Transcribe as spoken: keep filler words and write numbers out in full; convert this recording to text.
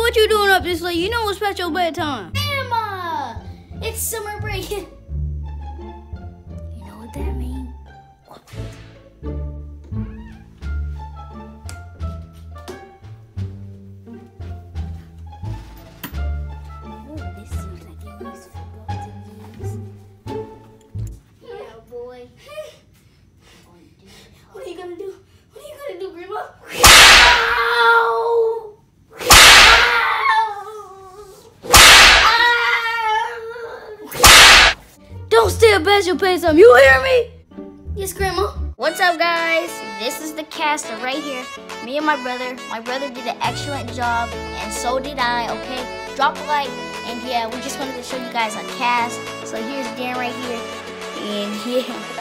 what you doing up this late? You know it's past your bedtime. Grandma, it's summer break. You know what that means? Oh, this seems like a useful book to use. Yeah, boy. What are you gonna do? What are you gonna do, Grandma? Don't stay past your bedtime. You hear me? Yes, Grandma. What's up, guys? This is the caster right here. Me and my brother. My brother did an excellent job, and so did I, okay? Drop a like, and yeah, we just wanted to show you guys a cast. So here's Dan right here, and yeah.